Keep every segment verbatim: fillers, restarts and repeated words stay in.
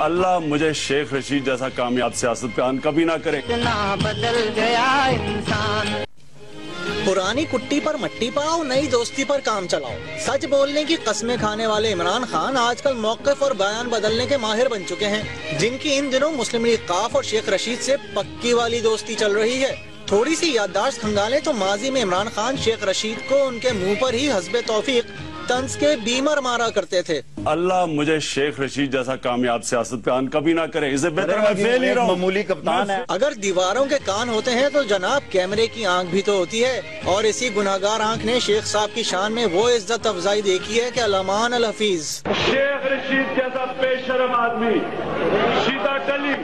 अल्लाह मुझे शेख रशीद जैसा कामयाब सियासतदान कभी ना करे। इतना बदल गया इंसान। पुरानी कुट्टी पर मट्टी पाओ, नई दोस्ती पर काम चलाओ। सच बोलने की कस्में खाने वाले इमरान खान आजकल मौक़िफ़ और बयान बदलने के माहिर बन चुके हैं, जिनकी इन दिनों मुस्लिम लीग काफ और शेख रशीद से पक्की वाली दोस्ती चल रही है। थोड़ी सी याददाश्त खंगालें तो माजी में इमरान खान शेख रशीद को उनके मुंह पर ही हस्बे तौफीक तंज के बीमर मारा करते थे। अल्लाह मुझे शेख रशीद जैसा कामयाब सियासतदान कभी ना करे, इसे बेहतर मैं फेल ही रहा हूं। मामूली कप्तान है। अगर दीवारों के कान होते हैं तो जनाब कैमरे की आंख भी तो होती है, और इसी गुनाहगार आंख ने शेख साहब की शान में वो इज्जत अफजाई देखी है कि अलमान अल हफीज। शेख रशीद जैसा बेशरम आदमी सीधा टली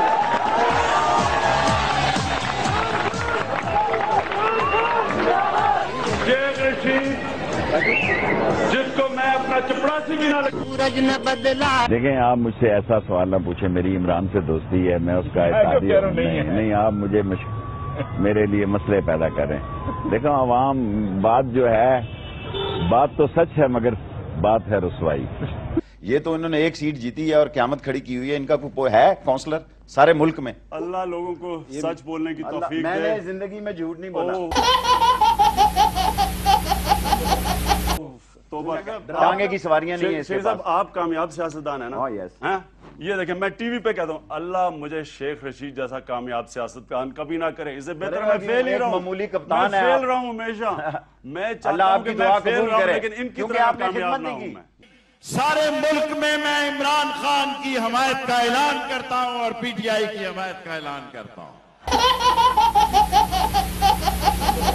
शेख रशीद जिसको मैं अपना चपड़ासी भी ना लगूं। सूरज न बदला। देखें, आप मुझसे ऐसा सवाल ना पूछे। मेरी इमरान से दोस्ती है, मैं उसका इत्यादि नहीं, नहीं आप मुझे मश... मेरे लिए मसले पैदा करें। देखो आवाम, बात जो है बात तो सच है मगर बात है रुसवाई। ये तो इन्होंने एक सीट जीती है और क़यामत खड़ी की हुई है। इनका कोई है काउंसलर सारे मुल्क में? अल्लाह लोगों को सच बोलने की तौफीक दे। मैंने जिंदगी में झूठ नहीं बोला। टांगे की सवारियां नहीं है इसके पास। आप कामयाब सियासतदान है ना? हाँ, यस। हैं? ये देखें, मैं टीवी पे कहता हूँ अल्लाह मुझे शेख रशीद जैसा कामयाब सियासतदान कभी ना करे, इसे बेहतर मैं फेल ही रहा हूँ। मामूली कप्तान है, फेल रहा हूँ हमेशा। मैं अल्लाह आपकी दुआ कबूल करे, लेकिन इनकी क्योंकि तरह आपने कामयाब खिदमत ना नहीं हूं की। मैं। सारे मुल्क में मैं इमरान खान की हमायत का ऐलान करता हूं और पीटीआई की हमायत का ऐलान करता हूं।